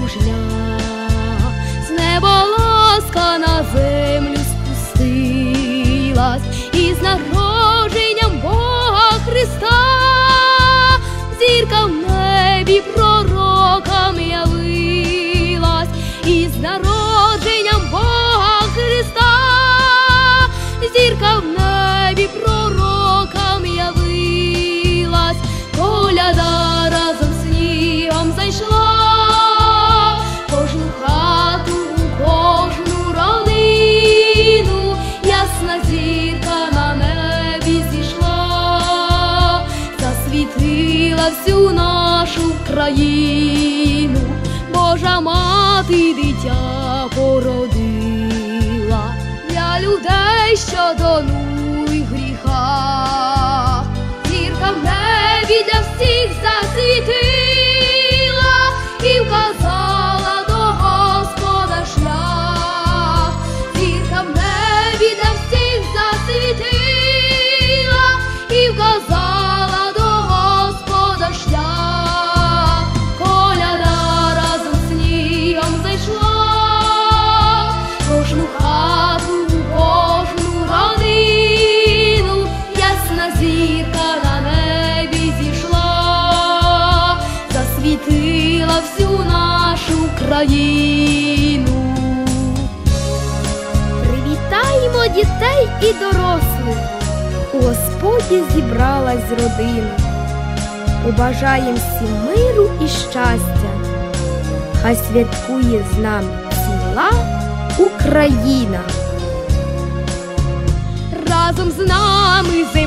мужня. З неба ласка на землю спустилась, і з народженням Бога Христа зірка в небі пророкам явилась, і з народженням Бога Христа зірка в небі пророкам явилась. Коляда разом з снігом зайшла, кожну хату, кожну родину, ясна зірка на небі зійшла, засвітила всю нашу країну. Божа мати дитя породила для людей, що тонуть в гріхах. Зірка в небі для всіх засвітила і вказала до Господа шлях. Зірка в небі для всіх засвітила і вказала до Господа шлях. Коляда разом з снігом зайшла, кожну хату, кожну родину, ясна зірка на небі зійшла, засвітила всю нашу країну. Привітаємо дітей і дорослих, у Господі зібралась родина. Побажаєм всім миру і щастя, хай святкує з нами ціла Україна. Разом з нами